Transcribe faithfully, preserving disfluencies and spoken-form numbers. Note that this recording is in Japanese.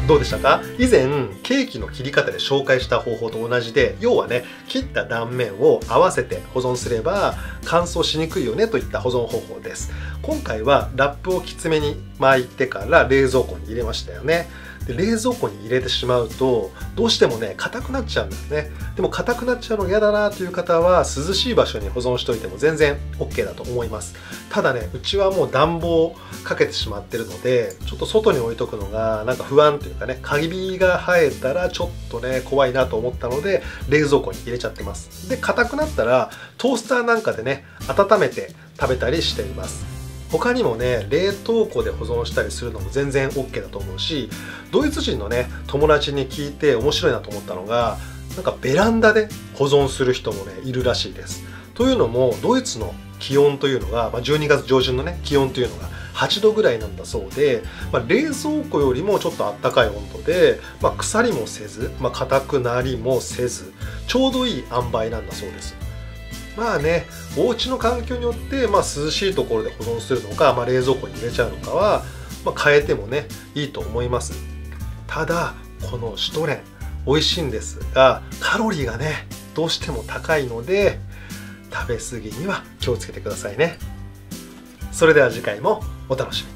どうでしたか？以前ケーキの切り方で紹介した方法と同じで、要はね、切った断面を合わせて保存すれば乾燥しにくいよねといった保存方法です。今回はラップをきつめに巻いてから冷蔵庫に入れましたよね。で冷蔵庫に入れてしまうとどうしてもね硬くなっちゃうんですね。でも硬くなっちゃうの嫌だなという方は涼しい場所に保存しておいても全然 オーケー だと思います。ただね、うちはもう暖房をかけてしまってるので、ちょっと外に置いとくのがなんか不安というかね、カビが生えたらちょっとね怖いなと思ったので冷蔵庫に入れちゃってます。で硬くなったらトースターなんかでね温めて食べたりしています。他にもね、冷凍庫で保存したりするのも全然 オーケー だと思うし、ドイツ人のね友達に聞いて面白いなと思ったのが、なんかベランダで保存する人もねいるらしいです。というのもドイツの気温というのが、まあ、じゅうにがつ上旬のね気温というのがはちどぐらいなんだそうで、まあ、冷蔵庫よりもちょっとあったかい温度で、まあ、腐りもせず、まあ、硬くなりもせず、ちょうどいい塩梅なんだそうです。まあね、お家の環境によって、まあ、涼しいところで保存するのか、まあ、冷蔵庫に入れちゃうのかは、まあ、変えてもねいいと思います。ただこのシュトレン美味しいんですが、カロリーがねどうしても高いので食べ過ぎには気をつけてくださいね。それでは次回もお楽しみに。